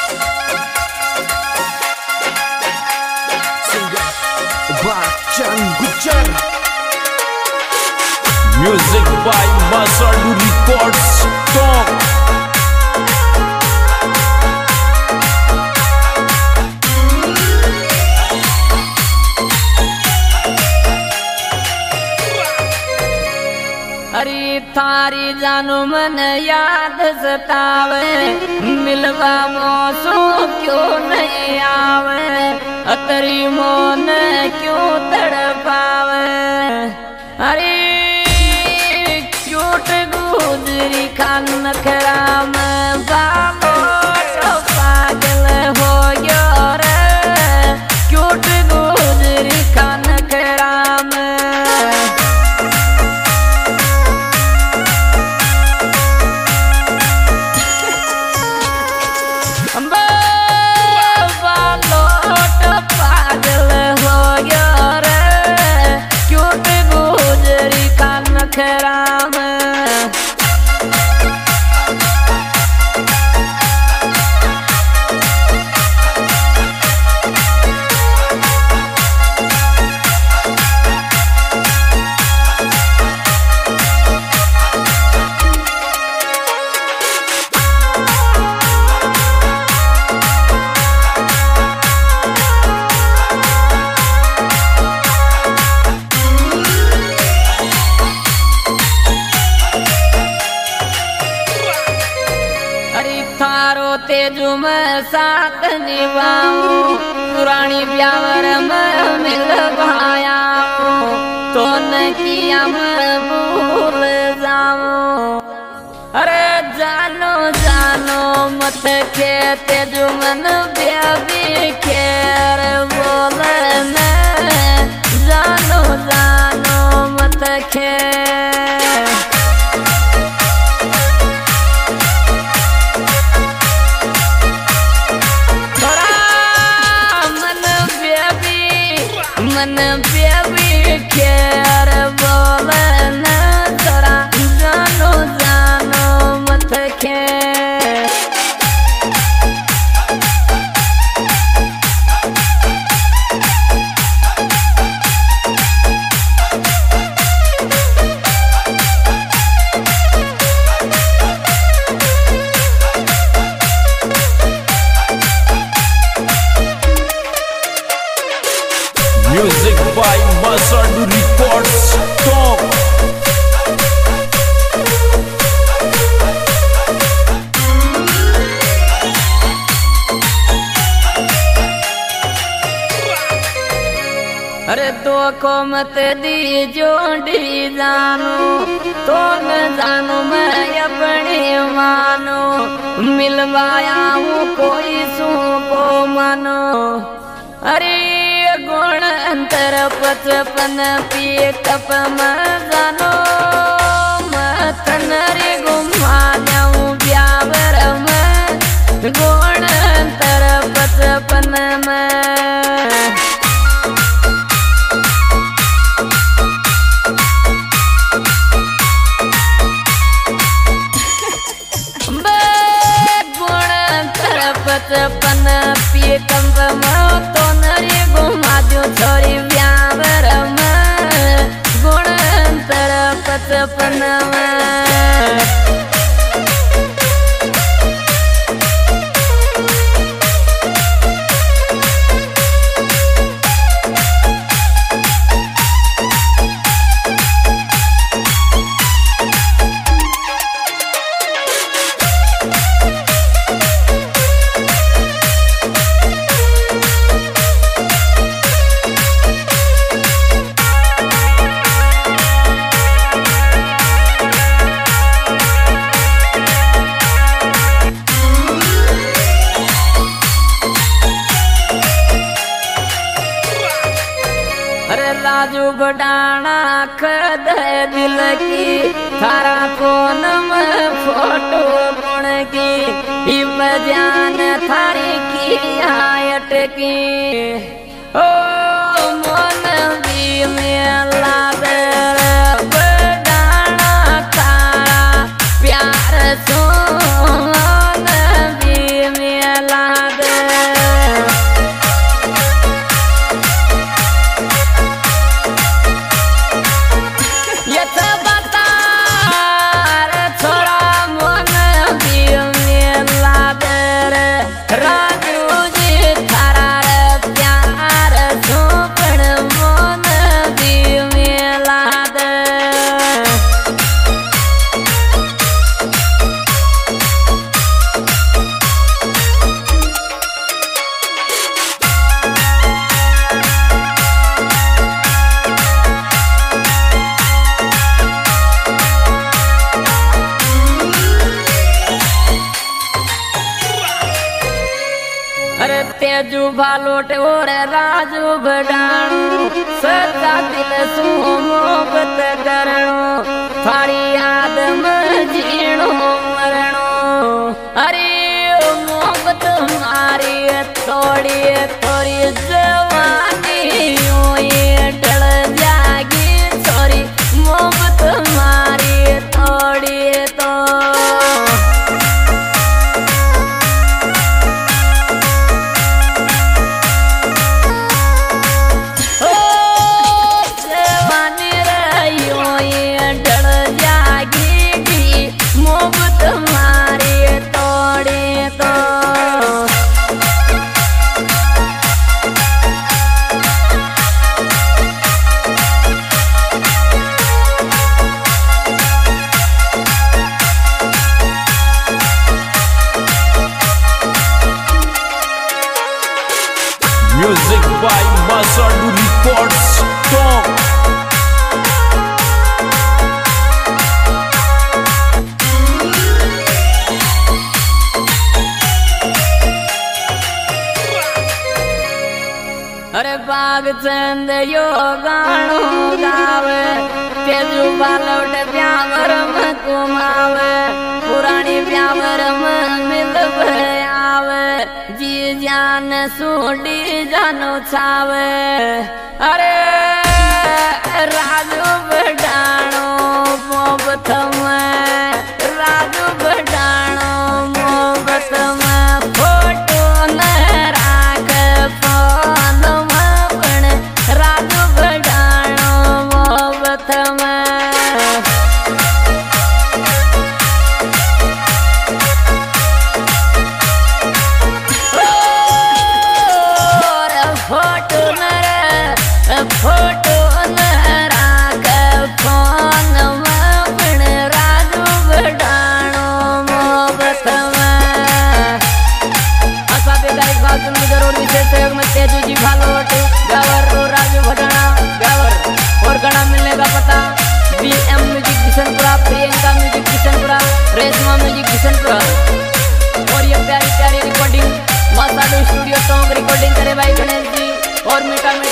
Music by Masadu Records Talk. अरे थारी जानू मन याद सतावे, मिलवा मौसम क्यों नहीं आवे, अतरी मोन क्यों तड़पावे। अरे क्यूट गुजरी खान नखरा में बाबो तो पागल हो गयो रे, क्यूट गुजरी खान नखरा में। तेजू में साथ निभाऊं, पुरानी ब्यावर में मिल भाया तो न किया मैं भूल जाऊं। अरे जानो जानो मत के तेजू मन ब्यावी खेर बोले न, जानो जानो मत के। मन बेबी खेर बोले न तोरा, जानो जानो मत के। Music by Masadu Records Talk. अरे तो को मत दी जोड़ी जानू, तो न जानू मैं अपने मानो, मिलवाया हूँ कोई सू को मानो। अरे गुण अंतर पचपन पिए कप में जानो, मतन रे घुमा जाऊं ब्यावर में, गुण अंतर पचपन में। गुण अंतर पचपन पिए कप में तो नरे घुमा दो छोरी ब्यावर में, गुण अंतर पचपन में। राजू बडाना खद दिल की, थारा फोन में फोटो पुण की, जान थारी की आयट की। ओ मन भी में लादर बडाना थारा प्यार सो, मन भी में ला तेजू भालोट और राजू बडाणो सच्चा दिल सु मोहब्बत करणो थारी याद में जीणो मरणो अरे मोहब्बत मारी थोड़ी थोड़ी जवानी ये टल जागी छोरी मोहब्बत मारी थोड़ी तो Music by Masadu Records Talk. अरे बाग चंद यो गाणो गावे तेजू बालोट प्यावर में कुमावे पुरानी प्यावर में मिलवे आवे जी जान सूडी जानो छावे अरे राजू बडाणो मोहब्बत में राजू बडाणो मोहब्बत में फोटो न राख फोन में राजू बडाणो मोहब्बत में फोटो न राख फोन में राजू बडाणो मोहब्बत में असा बेगाई बात सुन जरूर विशेष सहयोग में तेजू जी भालोट गावर और राजू बडाणा गावर और गणा मिलने का पता BM music Kishanpura Priyanka music Kishanpura Reshma music Kishanpura और ये प्यारी प्यारी रिकॉर्डिंग मसाडू स्टूडियो टोंक रिकॉर्डिंग करे भाई गणेश जी और मीठा